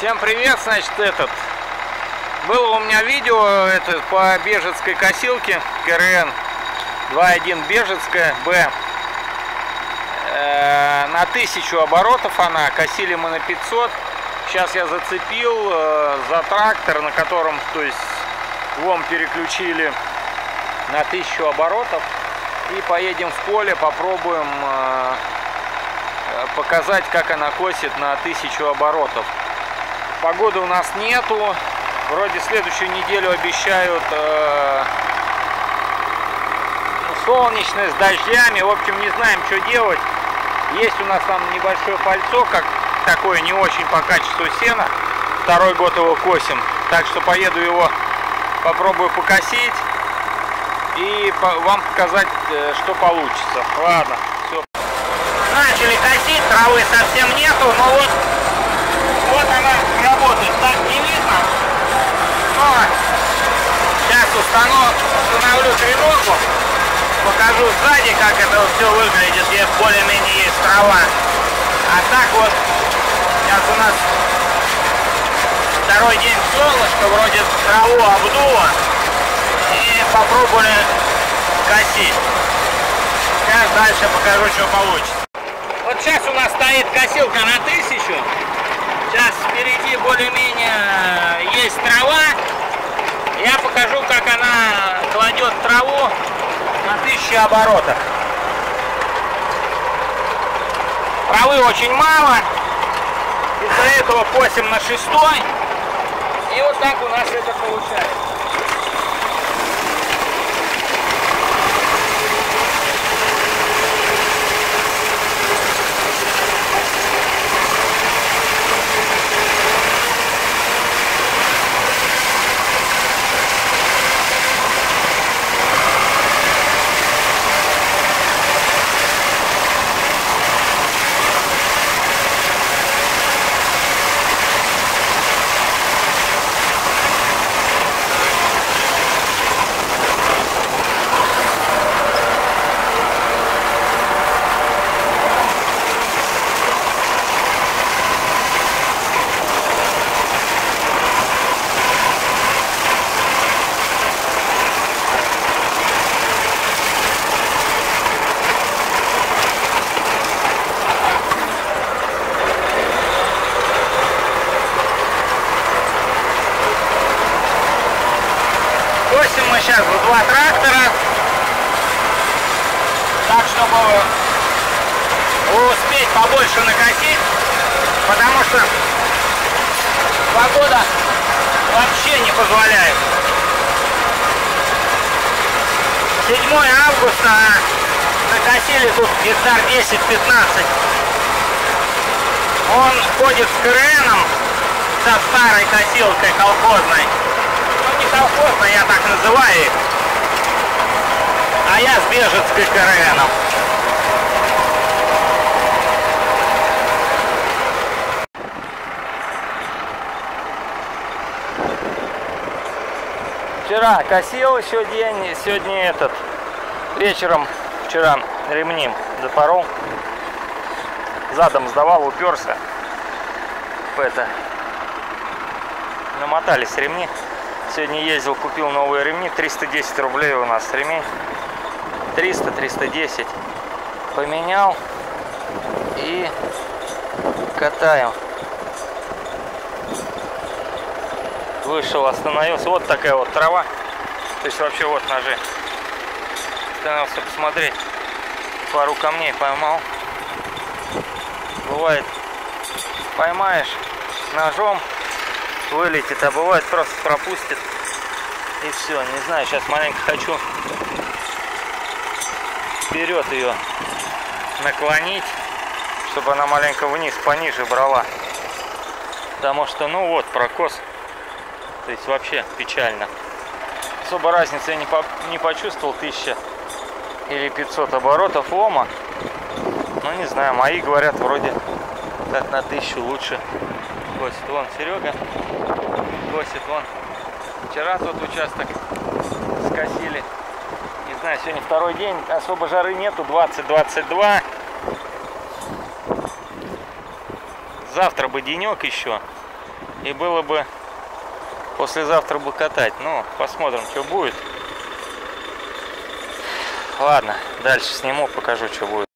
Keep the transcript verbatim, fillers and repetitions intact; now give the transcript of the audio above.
Всем привет, значит, этот было у меня видео это по бежецкой косилке КРН два один Бежецкая Б, э, на тысячу оборотов она, косили мы на пятьсот. Сейчас я зацепил э, за трактор, на котором, то есть лом переключили на тысячу оборотов, и поедем в поле, попробуем э, показать, как она косит на тысячу оборотов. Погоды у нас нету, вроде следующую неделю обещают э, солнечное с дождями. В общем, не знаем, что делать. Есть у нас там небольшое пальцо, как такое не очень по качеству сена. Второй год его косим, так что поеду его, попробую покосить и по вам показать, что получится. Ладно, все. Начали косить, травы совсем нету, но вот вот она работает, так не видно, но сейчас установлю, установлю треногу, покажу сзади, как это все выглядит, где более-менее есть трава. А так вот, сейчас у нас второй день солнышко, вроде траву обдуло, и попробовали косить. Сейчас дальше покажу, что получится. Вот сейчас у нас стоит косилка на тысячу. Сейчас впереди более-менее есть трава. Я покажу, как она кладет траву на тысячу оборотов. Травы очень мало. Из-за этого косим на шестой. И вот так у нас это получается. Косим мы сейчас в два трактора, так чтобы успеть побольше накосить, потому что погода вообще не позволяет. седьмое августа накосили тут гектар десять-пятнадцать. Он ходит с КРНом, со старой косилкой колхозной. Колхозно, я так называю их, а я с бежецкой КРНом. Вчера косил еще день, сегодня этот, вечером вчера ремни запорол, задом сдавал, уперся, это, намотались ремни. Сегодня ездил, купил новые ремни, триста десять рублей у нас ремень, триста — триста десять, поменял и катаем. Вышел, остановился, вот такая вот трава, то есть вообще вот ножи. Остановился посмотреть, пару камней поймал. Бывает, поймаешь ножом, вылетит, а бывает просто пропустит и все. Не знаю, сейчас маленько хочу вперед ее наклонить, чтобы она маленько вниз, пониже брала, потому что ну вот прокос, то есть вообще печально. Особо разницы я не, по не почувствовал, тысяча или пятьсот оборотов лома, ну не знаю, мои говорят вроде как на тысячу лучше косит. Вон Серега косит, вон вчера тот участок скосили. Не знаю, сегодня второй день, особо жары нету, двадцать — двадцать два. Завтра бы денек еще. И было бы послезавтра бы катать. Ну, посмотрим, что будет. Ладно, дальше сниму, покажу, что будет.